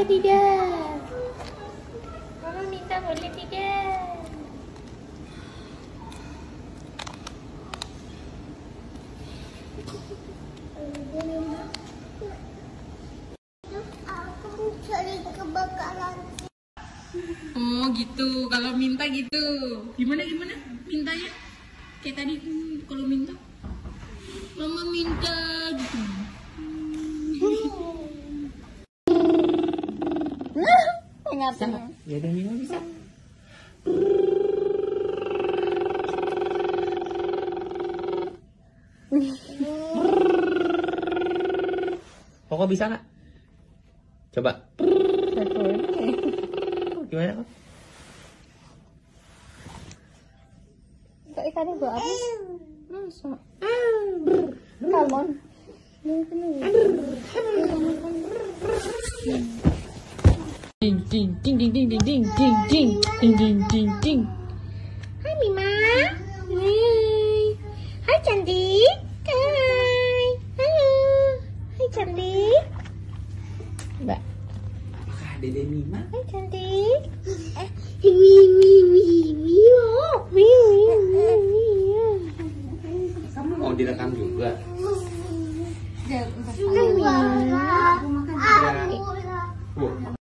boleh tidak? Mama minta boleh tidak? Aku cari kebakaran. Oh gitu, kalau minta gitu. Gimana mintanya? Kayak tadi kalau minta. Mama minta gitu. Ingatan. Ya udah Mima bisa. Koko bisa nggak? Coba. Gimana kok? Kok ikannya buat apa? Masa? Salmon. Ding ding ding ding ding ding ding ding ding ding ding ding ding. Hai Mima. Hai. Hai cantik. Hai. Halo. Hai cantik. Mbak. Apakah Dede Mima? Hai cantik. Kamu mau direkam juga? Wow.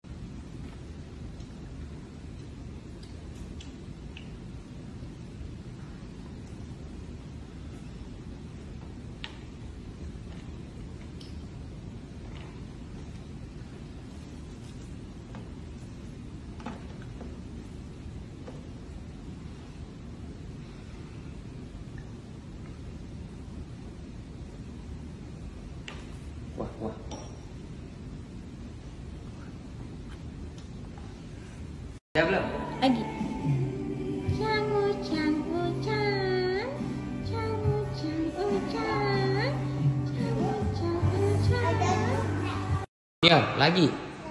Wah. Ya belum? Lagi. Cangu cangu can. Cangu cangu can. Cangu cangu can. Ya, lagi.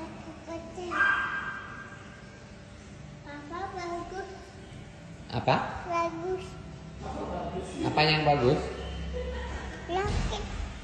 Apa bagus? Apa? Bagus. Apa yang bagus? Laki.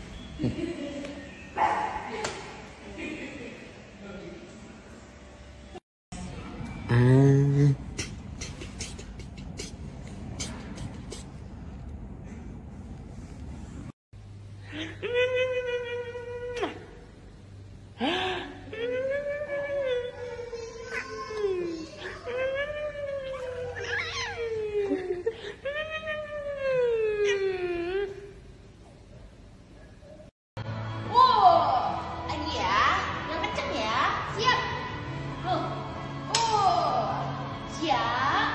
Lagi ya, yang kenceng ya. Siap. Siap.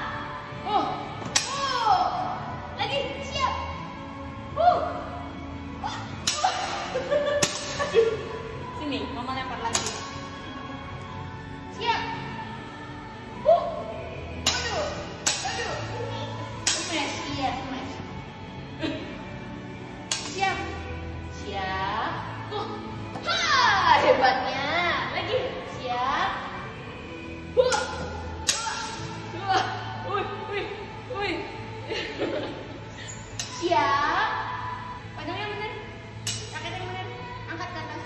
Lagi siap. Sini, mama lempar lagi. Siap. Aduh. Smash, iya smash. Siap. Hebatnya. Lagi. Siap. Wih. Siap. Panjangnya bener. Raketnya bener. Angkat ke atas.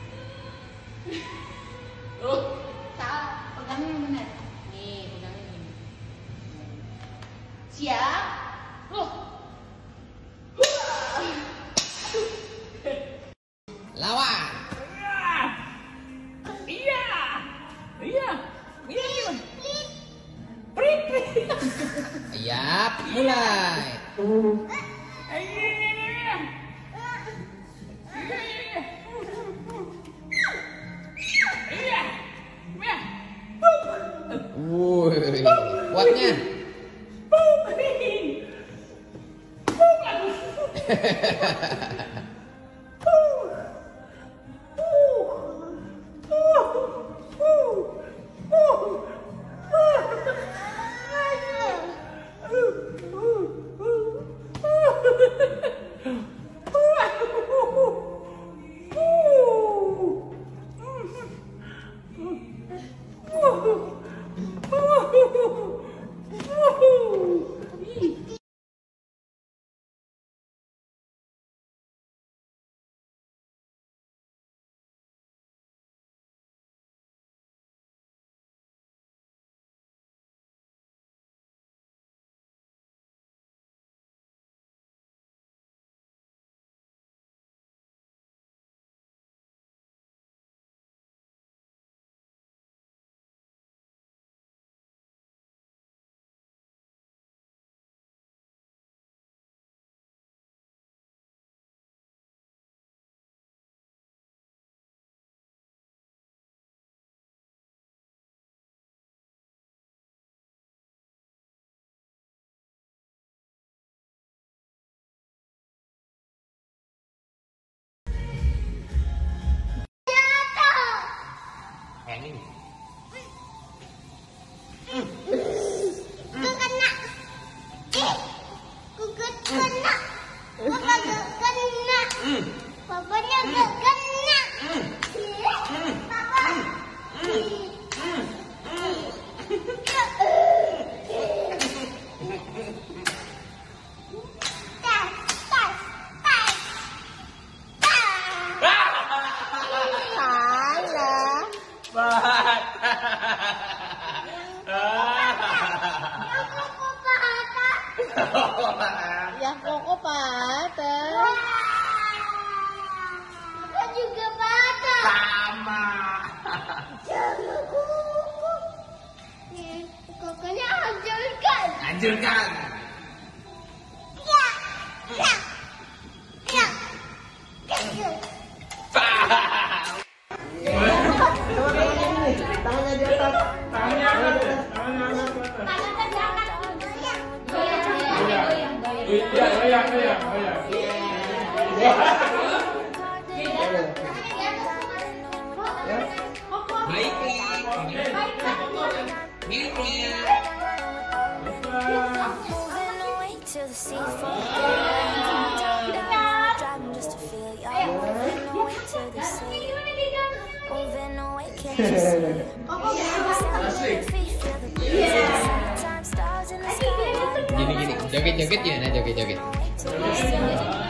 Salah. Pegangnya yang bener. Nih, pegangnya gini. Siap. Lawan. Siap, mulai. Wuih, kuatnya. kayak ini. Ku kena. Ku kena. Papa gak kena. Papanya gak kena. Papa. Yang koko patah. Papa juga patah. Sama. Jangan kuku. Kokonya hancurkan. Hancurkan. Ya. Ya. Ya. Ya. Tangannya di atas. Tangannya angkat. Tangannya diangkat. Moving away to the sea for driving just to feel you. Moving away to the sea. Moving away, can't you see? Feel the breeze. Summertime stars in the sky. Gini, joget-joget gimana joget-joget? To the sea.